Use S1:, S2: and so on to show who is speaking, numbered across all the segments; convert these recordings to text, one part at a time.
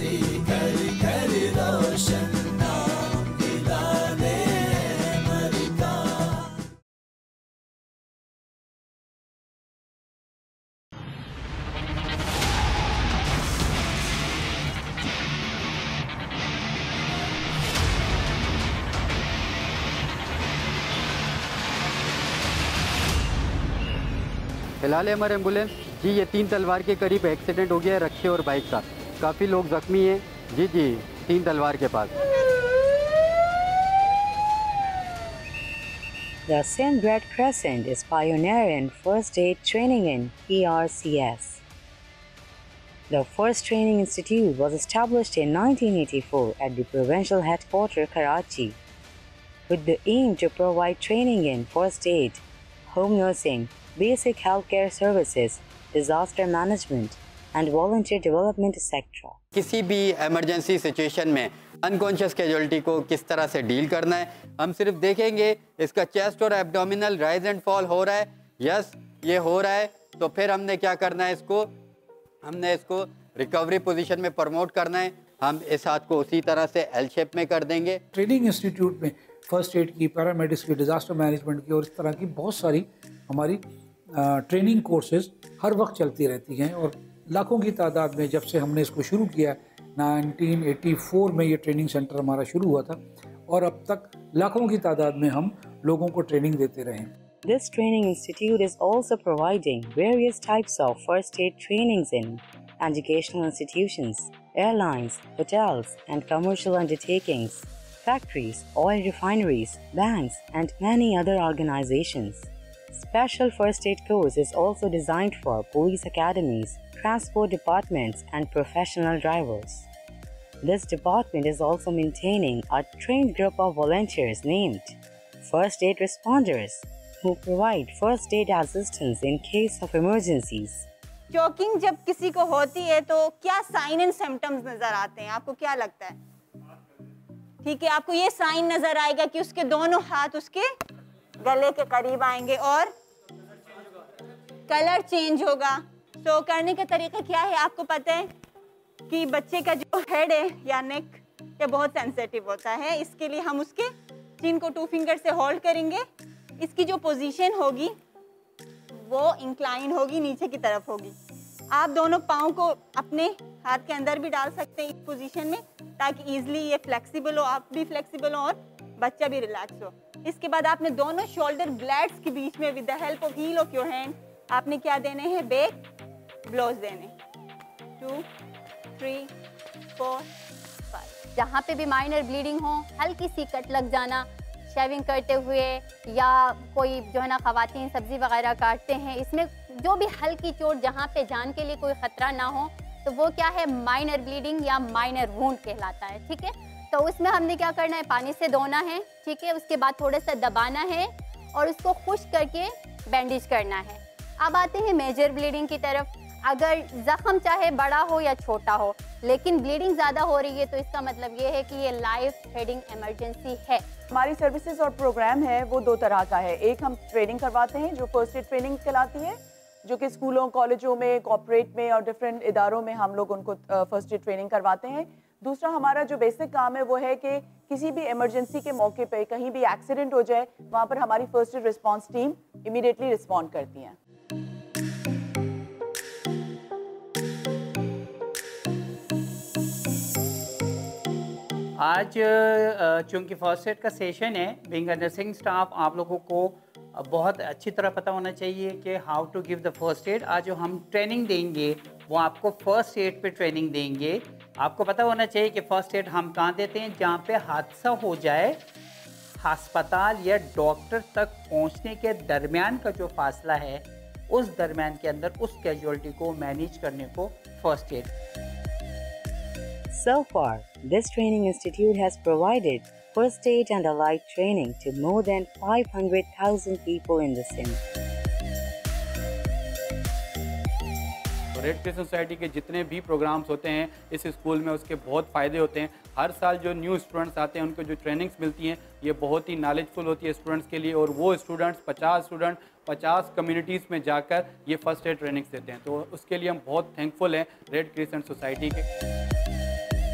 S1: तेरी घर घर रोशन नाम हिलाले अमेरिका।
S2: फिलहाल हमारे एम्बुलेंस जी, ये 3 तलवार के करीब एक्सीडेंट हो गया है रक्षे और बाइक का। काफ़ी लोग जख्मी हैं जी 3 तलवार के पास।
S3: The St. Red Crescent is pioneering first aid training in PRCS. The first training institute was established in 1984 at the provincial headquarters Karachi, with the aim to provide training in first aid, home nursing, basic healthcare services, disaster management, and volunteer development sector.
S2: किसी भी emergency situation में unconscious casualty को किस तरह से deal करना है, हम सिर्फ देखेंगे इसका चेस्ट और एब्डोमिनल राइज एंड फॉल हो रहा है, यस ये हो रहा है, तो फिर हमने क्या करना है, हमने इसको रिकवरी पोजीशन में प्रमोट करना है। हम इस हाथ को उसी तरह से एल शेप में कर देंगे।
S4: ट्रेनिंग इंस्टीट्यूट में फर्स्ट एड की, पैरामेडिक्स की, डिज़ास्टर मैनेजमेंट की और इस तरह की बहुत सारी हमारी ट्रेनिंग कोर्सेज हर वक्त चलती रहती हैं और लाखों की तादाद में जब से हमने इसको शुरू किया 1984 में ये ट्रेनिंग सेंटर हमारा शुरू हुआ था और अब तक लाखों की तादाद में हम लोगों को ट्रेनिंग देते रहे।
S3: This training institute is also providing various types of first aid trainings in educational institutions, airlines, hotels and commercial undertakings, factories, oil refineries, banks and many other organizations. Special first aid course is also designed for police academies, transport departments and professional drivers. This department is also maintaining a trained group of volunteers named First Aid Responders who provide first aid assistance in case of emergencies.
S5: Choking जब किसी को होती है तो क्या sign and symptoms नजर आते हैं, आपको क्या लगता है? ठीक है, आपको ये साइन नजर आएगा कि उसके दोनों हाथ उसके गले के करीब आएंगे और कलर चेंज होगा। तो करने का तरीका क्या है, आपको पता है कि बच्चे का जो हेड है या नेक ये बहुत सेंसिटिव होता है, इसके लिए हम उसके चिन को 2 फिंगर से होल्ड करेंगे। इसकी जो पोजीशन होगी वो इंक्लाइन होगी, नीचे की तरफ होगी। आप दोनों पाँव को अपने हाथ के अंदर भी डाल सकते हैं इस पोजीशन में ताकि इजीली ये फ्लेक्सिबल हो, आप भी फ्लेक्सिबल हो और बच्चा भी रिलैक्स हो। इसके बाद आपने दोनों शोल्डर ब्लैड्स के बीच में with the help of heel of your hand आपने क्या देने हैं, बैक ब्लोज देने। 2 3 4 5।
S6: जहाँ पे भी माइनर ब्लीडिंग हो, हल्की सी कट लग जाना शेविंग करते हुए या कोई जो है ना ख़वातीन सब्ज़ी वगैरह काटते हैं, इसमें जो भी हल्की चोट जहाँ पे जान के लिए कोई ख़तरा ना हो तो वो क्या है, माइनर ब्लीडिंग या माइनर वुंड कहलाता है। ठीक है, तो उसमें हमने क्या करना है, पानी से धोना है। ठीक है, उसके बाद थोड़ा सा दबाना है और उसको खुश्क करके बैंडेज करना है। अब आते हैं मेजर ब्लीडिंग की तरफ। अगर ज़ख़म चाहे बड़ा हो या छोटा हो लेकिन ब्लीडिंग ज़्यादा हो रही है तो इसका मतलब ये है कि ये लाइफ थ्रेटनिंग इमरजेंसी है।
S7: हमारी सर्विसेज और प्रोग्राम है वो 2 तरह का है। एक हम ट्रेनिंग करवाते हैं जो फर्स्ट एड ट्रेनिंग कहलाती है, जो कि स्कूलों, कॉलेजों में, कॉर्पोरेट में और डिफरेंट इदारों में हम लोग उनको फर्स्ट एड ट्रेनिंग करवाते हैं। दूसरा हमारा जो बेसिक काम है वो है कि किसी भी इमरजेंसी के मौके पे कहीं भी एक्सीडेंट हो जाए, वहाँ पर हमारी first aid response team immediately respond करती हैं।
S8: आज चूँकि फर्स्ट एड का सेशन है, बीइंग अ नर्सिंग स्टाफ आप लोगों को बहुत अच्छी तरह पता होना चाहिए कि how to give the first aid. आज जो हम ट्रेनिंग देंगे वो आपको फर्स्ट एड पे ट्रेनिंग देंगे। आपको पता होना चाहिए कि फर्स्ट एड हम कहाँ देते हैं, जहाँ पे हादसा हो जाए, अस्पताल या डॉक्टर तक पहुँचने के दरमियान का जो फासला है उस दरमियान के अंदर उस कैजुअलिटी को मैनेज करने को first aid.
S3: So far, this training institute has provided first aid and allied training to more than 500,000 people in the Sindh.
S9: Red crescent society के जितने भी प्रोग्राम्स होते हैं इस स्कूल में उसके बहुत फ़ायदे होते हैं। हर साल जो न्यू स्टूडेंट्स आते हैं उनको जो ट्रेनिंग्स मिलती हैं ये बहुत ही नॉलेजफुल होती है स्टूडेंट्स के लिए, और वो स्टूडेंट्स 50 स्टूडेंट 50 कम्युनिटीज़ में जाकर ये फर्स्ट एड ट्रेनिंग्स देते हैं। तो उसके लिए हम बहुत थैंकफुल हैं रेड क्रिसेंट सोसाइटी के।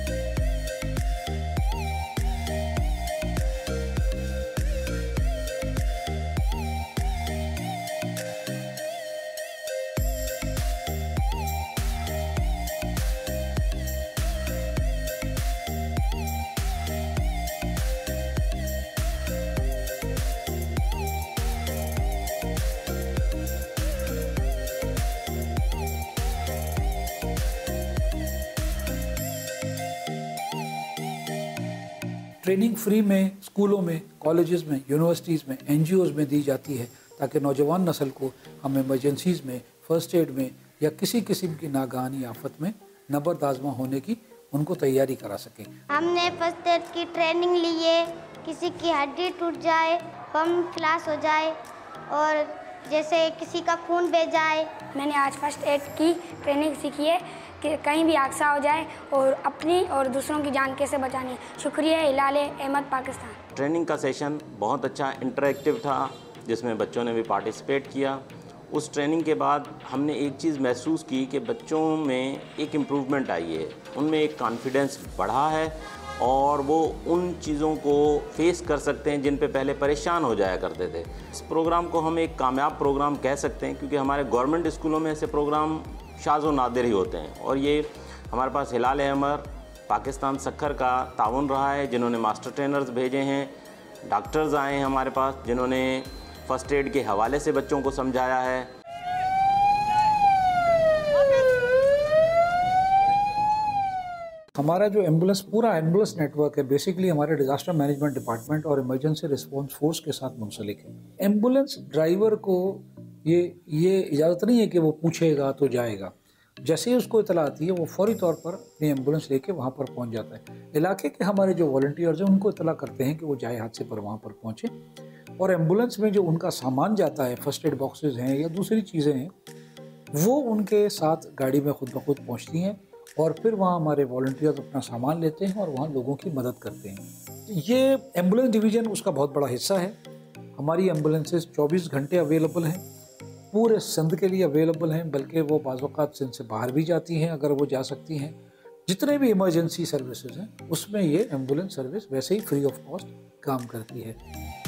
S4: ट्रेनिंग फ्री में स्कूलों में, कॉलेजेस में, यूनिवर्सिटीज़ में, NGOs में दी जाती है ताकि नौजवान नस्ल को हम इमरजेंसीज़ में, फ़र्स्ट एड में या किसी किस्म की नागहानी आफत में नबर्द आज़मा होने की उनको तैयारी करा सकें।
S10: हमने फर्स्ट एड की ट्रेनिंग ली है, किसी की हड्डी टूट जाए, बम क्लास हो जाए और जैसे किसी का खून बह जाए।
S11: मैंने आज फर्स्ट एड की ट्रेनिंग सीखी है कि कहीं भी हादसा हो जाए और अपनी और दूसरों की जान कैसे बचानी। शुक्रिया हिलाल अहमद पाकिस्तान।
S12: ट्रेनिंग का सेशन बहुत अच्छा इंटरेक्टिव था जिसमें बच्चों ने भी पार्टिसिपेट किया। उस ट्रेनिंग के बाद हमने एक चीज़ महसूस की कि बच्चों में एक इम्प्रूवमेंट आई है, उनमें एक कॉन्फिडेंस बढ़ा है और वो उन चीज़ों को फेस कर सकते हैं जिन पे पहले परेशान हो जाया करते थे। इस प्रोग्राम को हम एक कामयाब प्रोग्राम कह सकते हैं क्योंकि हमारे गवर्नमेंट स्कूलों में ऐसे प्रोग्राम शाज़ व नादिर ही होते हैं और ये हमारे पास हिलाल अहमद पाकिस्तान सक्खर का ताउन रहा है जिन्होंने मास्टर ट्रेनर्स भेजे हैं, डॉक्टर्स आए हैं हमारे पास जिन्होंने फर्स्ट एड के हवाले से बच्चों को समझाया है।
S4: हमारा जो एम्बुलेंस पूरा एम्बुलेंस नेटवर्क है बेसिकली हमारे डिजास्टर मैनेजमेंट डिपार्टमेंट और इमरजेंसी रिस्पांस फोर्स के साथ मुंसलिक है। एम्बुलेंस ड्राइवर को ये इजाज़त नहीं है कि वो पूछेगा तो जाएगा, जैसे ही उसको इतला आती है वो फौरी तौर पर अपनी एम्बुलेंस लेके वहाँ पर पहुँच जाता है। इलाके के हमारे जो वॉलंटियर्स हैं उनको इतला करते हैं कि वो जाए हादसे पर वहाँ पर पहुँचे और एम्बुलेंस में जो उनका सामान जाता है, फर्स्ट एड बॉक्सेस हैं या दूसरी चीज़ें हैं, वो उनके साथ गाड़ी में खुद ब खुद पहुँचती हैं और फिर वहाँ हमारे वॉलंटियर्स अपना सामान लेते हैं और वहाँ लोगों की मदद करते हैं। ये एम्बुलेंस डिवीज़न उसका बहुत बड़ा हिस्सा है। हमारी एम्बुलेंसेस 24 घंटे अवेलेबल हैं, पूरे सिंध के लिए अवेलेबल हैं, बल्कि वो बाज़ औक़ात सिंध से बाहर भी जाती हैं अगर वो जा सकती हैं। जितने भी इमरजेंसी सर्विसेज हैं उसमें ये एम्बुलेंस सर्विस वैसे ही फ्री ऑफ कॉस्ट काम करती है।